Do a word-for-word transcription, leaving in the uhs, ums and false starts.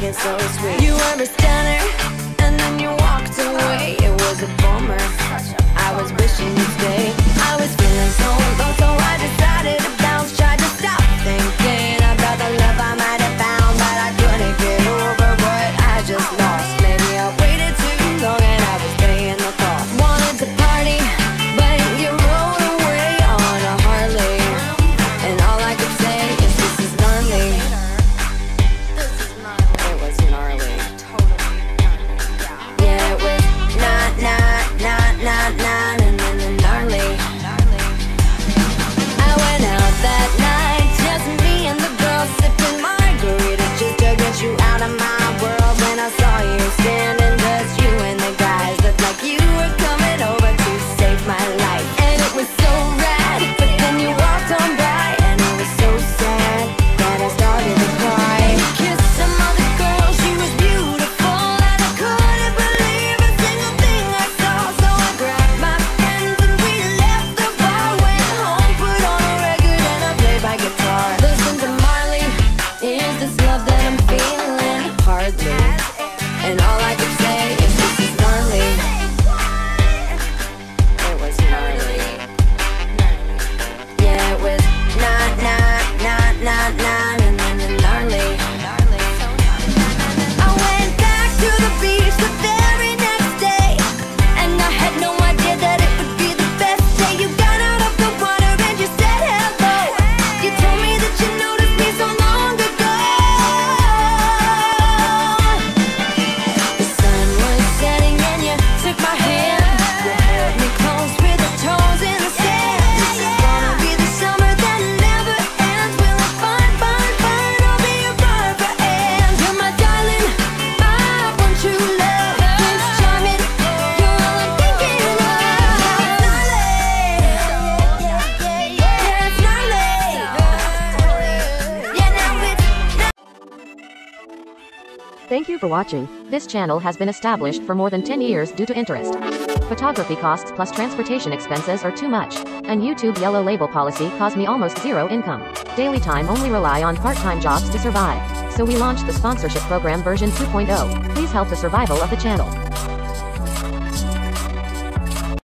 it so sweet. You were a stunner, and then you walked away. It was a bummer. I was wishing you'd stay. I was feeling so low, so I decided to bounce. Tried to stop thinking about the love I might have found, but I couldn't get over what I just lost. Maybe I waited too long and I was paying the cost. Wanted to party, but you rode away on a Harley, and all I could say is this is gnarly. It was gnarly. Yeah, it was not, not, not, not, not, and then gnarly. I went out that night, just me and the girls sipping margaritas, just to get you out of my world. When I saw you standing, just you and the guys looked like you were coming over to save my life, and it was so rad. But then you walked on by, and it was so sad that I started to cry. You kissed some other girl, she was beautiful, and I couldn't believe a single thing I saw. So I grabbed my friends and we left the bar, went home, put on a record, and I played my guitar. Listen to Marley, is this love that I'm feeling? Hardly. And all I could say is this is gnarly. It was gnarly. Yeah, it was not, not, not, not, not, and then gnarly. I went back to the beach the very next day, and I had no idea that it would be the best day. You got out of the water and you said hello. You told me that you noticed me so long ago. The sun was setting and you took my hand. You held me close with your toes in the sand. This is gonna be the summer that never ends. We'll have fun, fun, fun. I'll be your Barbara Ann. You're my darling, I want true love. Prince Charming, you're all I'm thinking of. It's gnarly. Yeah, it's gnarly. Yeah, now it's Thank you for watching. This channel has been established for more than ten years due to interest. Photography costs plus transportation expenses are too much, and YouTube yellow label policy caused me almost zero income. Daily time only rely on part-time jobs to survive. So we launched the sponsorship program version two point oh. Please help the survival of the channel.